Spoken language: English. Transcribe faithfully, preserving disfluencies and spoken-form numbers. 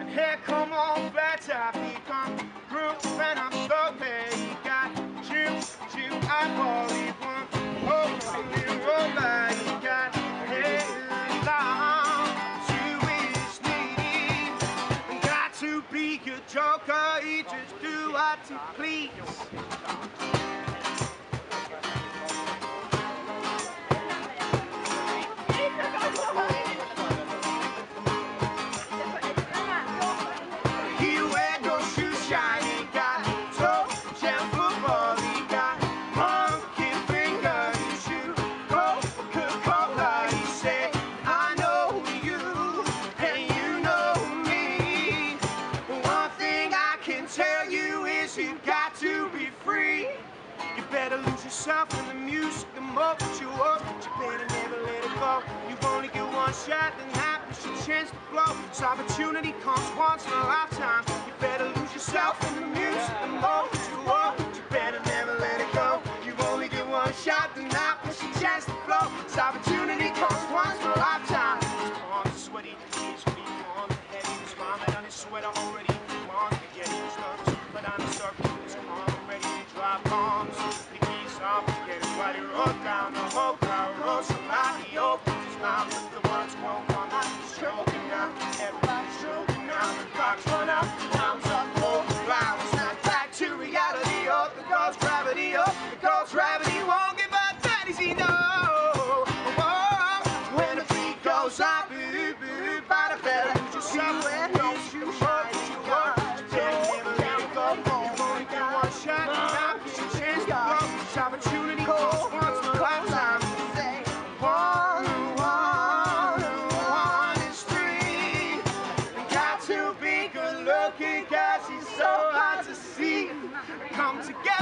Here come on, better become group and I'm so paid. Got you, you, I believe one. Oh, only roller, you got hey, long to his knees. Got to be your joker, he just do what he please. Yourself in the music, the more that you up, but you better never let it go. You only get one shot, then that is your chance to blow. This opportunity comes once in a lifetime. You better lose yourself in the music, the more that you up, but you better never let it go. You only get one shot, then that is your chance to blow. This opportunity comes once in a lifetime. His palms are sweaty, his feet warm and heavy. His vomit on his sweater already warm. Spaghetti, his thumbs, but on his circle, his calm, ready to drop bombs. While he wrote down the whole crowd, wrote somebody opens his mouth, but the words won't come out. He's choking now, everybody's choking now. The clock's run out, time's up, hold the flowers. Not back to reality, oh, the God's gravity, oh, the God's gravity won't give up that easy, no. Oh, when the beat goes up, boo, boo, by the bell, lose yourself, don't you shine, you want, you can't never let it go. You only get one shot, now it's your chance to blow. This opportunity goes once in a lifetime. One, one, one is three. Got to be good looking, cause he's so hard to see. Come together.